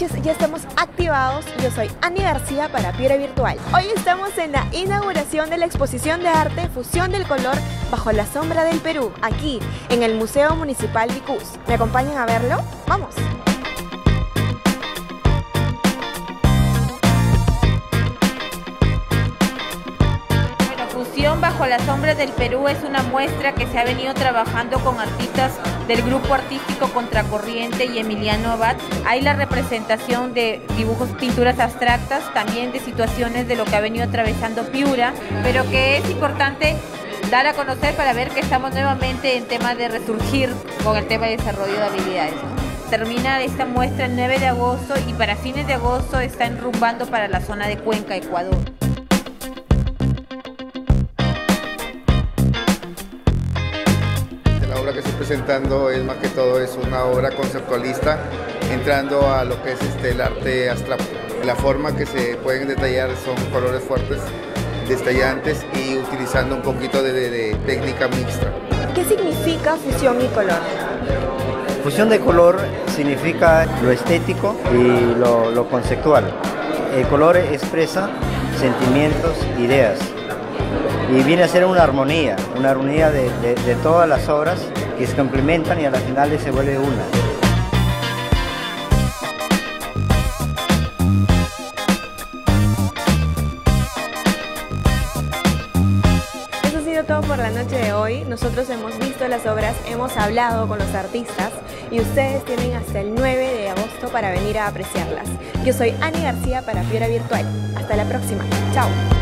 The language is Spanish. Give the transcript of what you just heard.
noches, ya estamos activados. Yo soy Ani García para Piura Virtual. Hoy estamos en la inauguración de la exposición de arte Fusión del Color bajo la sombra del Perú, aquí en el Museo Municipal Vicús. ¿Me acompañan a verlo? ¡Vamos! Fusión bajo la sombra del Perú es una muestra que se ha venido trabajando con artistas del grupo artístico Contracorriente y Emiliano Abad. Hay la representación de dibujos, pinturas abstractas, también de situaciones de lo que ha venido atravesando Piura, pero que es importante dar a conocer para ver que estamos nuevamente en tema de resurgir con el tema de desarrollo de habilidades. Termina esta muestra el 9 de agosto y para fines de agosto está enrumbando para la zona de Cuenca, Ecuador. La obra que estoy presentando es más que todo una obra conceptualista, entrando a lo que es el arte abstracto. La forma que se pueden detallar son colores fuertes, detallantes y utilizando un poquito de técnica mixta. ¿Qué significa fusión y color? Fusión de color significa lo estético y lo conceptual. El color expresa sentimientos, ideas. Y viene a ser una armonía de todas las obras que se complementan y a la final se vuelve una. Eso ha sido todo por la noche de hoy. Nosotros hemos visto las obras, hemos hablado con los artistas y ustedes tienen hasta el 9 de agosto para venir a apreciarlas. Yo soy Ani García para Piura Virtual. Hasta la próxima. Chao.